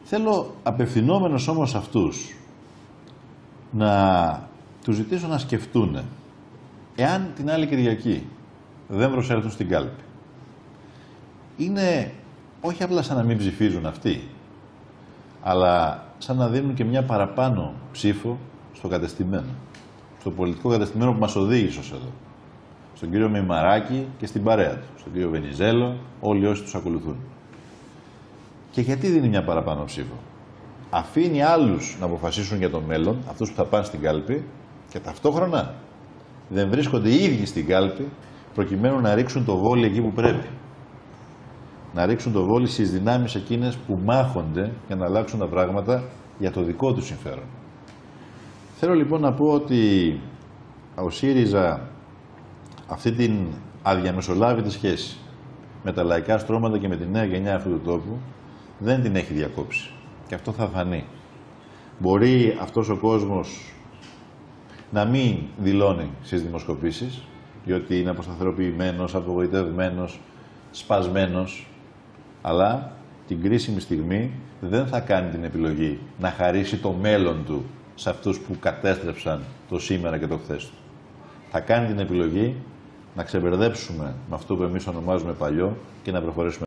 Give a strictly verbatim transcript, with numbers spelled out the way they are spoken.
Θέλω απευθυνόμενος όμως αυτούς να τους ζητήσω να σκεφτούν εάν την άλλη Κυριακή δεν προσέλθουν στην κάλπη. Είναι όχι απλά σαν να μην ψηφίζουν αυτοί, αλλά σαν να δίνουν και μια παραπάνω ψήφο στο κατεστημένο. Στο πολιτικό κατεστημένο που μας οδήγησε ως εδώ. Στον κύριο Μημαράκη και στην παρέα του. Στον κύριο Βενιζέλο, όλοι όσοι τους ακολουθούν. Και γιατί δίνει μια παραπάνω ψήφο? Αφήνει άλλους να αποφασίσουν για το μέλλον, αυτούς που θα πάνε στην κάλπη, και ταυτόχρονα δεν βρίσκονται οι ίδιοι στην κάλπη προκειμένου να ρίξουν το βόλι εκεί που πρέπει. Να ρίξουν το βόλι στις δυνάμεις εκείνες που μάχονται για να αλλάξουν τα πράγματα για το δικό τους συμφέρον. Θέλω λοιπόν να πω ότι ο ΣΥΡΙΖΑ αυτή την αδιαμεσολάβητη σχέση με τα λαϊκά στρώματα και με τη νέα γενιά αυτού του τόπου δεν την έχει διακόψει. Και αυτό θα φανεί. Μπορεί αυτός ο κόσμος να μην δηλώνει στις δημοσκοπήσεις, διότι είναι αποσταθεροποιημένος, απογοητευμένος, σπασμένος, αλλά την κρίσιμη στιγμή δεν θα κάνει την επιλογή να χαρίσει το μέλλον του σε αυτούς που κατέστρεψαν το σήμερα και το χθες του. Θα κάνει την επιλογή να ξεμπερδέψουμε με αυτό που εμείς ονομάζουμε παλιό και να προχωρήσουμε.